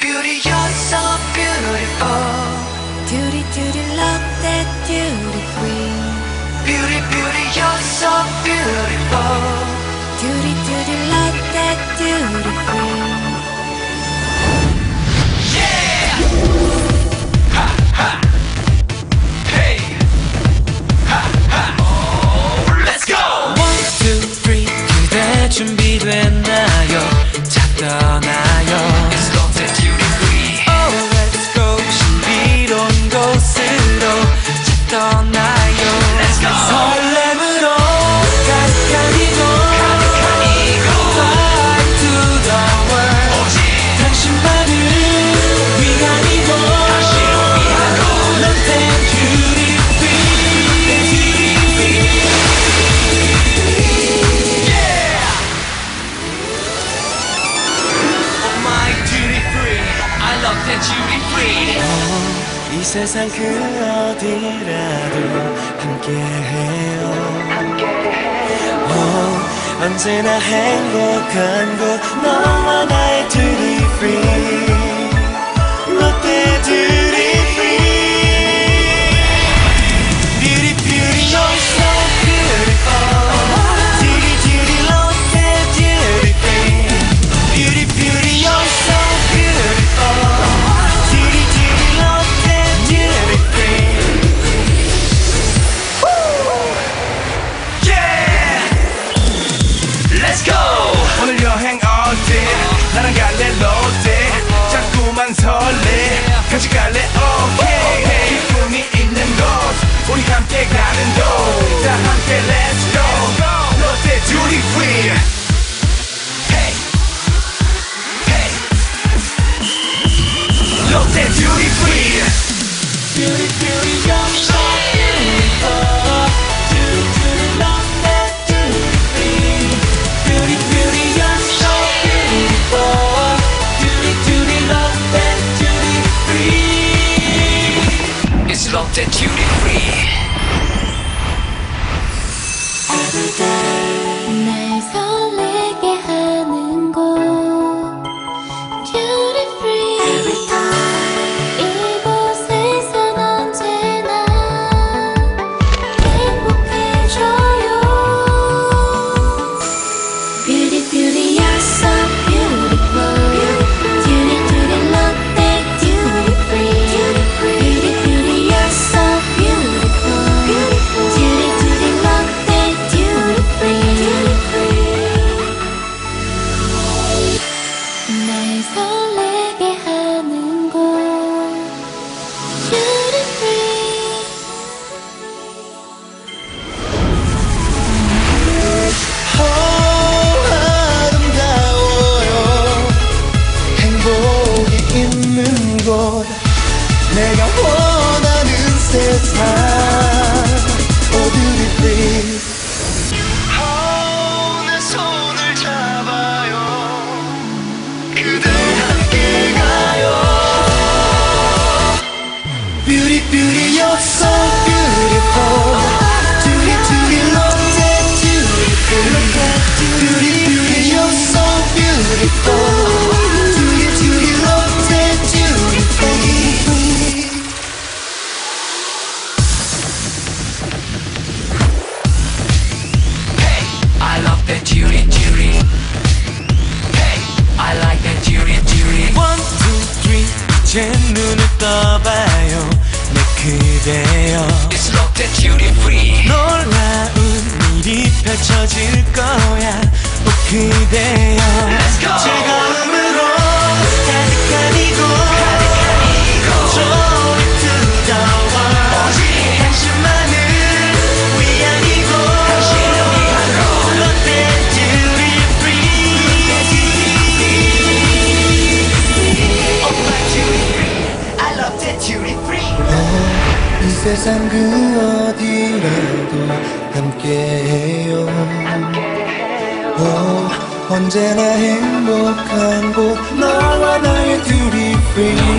beauty, you're so beautiful. Duty, duty, love that duty free. Beauty, beauty, you're so beautiful. Duty, duty, love that duty free. Yeah! Ha ha! Hey! Ha ha! Oh, let's go! 1, 2, 3 그대 준비됐나요? 자 떠나요. It's not that duty free. Oh let's go 신비로운 곳으로 자 떠나요. Let's go! 설렘으로 가득한 이곳 Fly to the world 오직 당신만을 위한 이곳 당신을 위한 곳. Love and duty free. Yeah! Oh my duty free. I love that duty free. 이 세상 그 어디라도 함께해요. 언제나 행복한 곳 너와 나의 duty free. 롯데 duty free. Beauty beauty you're so beautiful. Duty duty 롯데 duty free. Beauty beauty you're so beautiful. Duty duty 롯데 duty free. Yeah! Let's go! 오늘 여행 어디 나랑 갈래 롯데 자꾸만 설레 같이 갈래 오케이 기쁨이 있는 곳 우리 함께 가는 곳 다 함께 let's go 롯데 duty free Hey! Hey! 롯데 duty free Beauty beauty you're so beautiful. Duty duty love that duty free. Beauty beauty you're so beautiful. Duty duty love that duty free. It's not that duty free. 날 설레게 하는 곳 Duty free. 이곳에선 언제나 행복해져요. Beauty, beauty, you're so beautiful. Duty, duty, love that duty free. Beauty, beauty, you're so beautiful. Duty, duty, love that duty free. 날 설레게 하는 곳 Duty free. 아름다워요. 행복이 있는 곳 내가 원하는 세상 Oh duty free. 내 손을 잡아요. 그대 함께 가요. Beauty beauty you're so beautiful. Duty duty love that duty free. Beauty beauty you're so beautiful. Duty duty love that duty free. Hey! I love that duty duty. Hey! I like that duty duty. 1, 2, 3 이제 눈을 떠봐요. 내 그대여. It's not that duty free. 놀라운 일이 펼쳐질 거야. 오 그대여. Let's go! 즐거움으로 가득한 이곳 Joy to the world. 오직 당신만을 위한 이곳 당신을 위한 곳. 롯데 duty free. Oh my duty free. I love that duty free. 이 세상 그 어디라도 함께해요. 언제나 행복한 곳 너와 나의 duty free.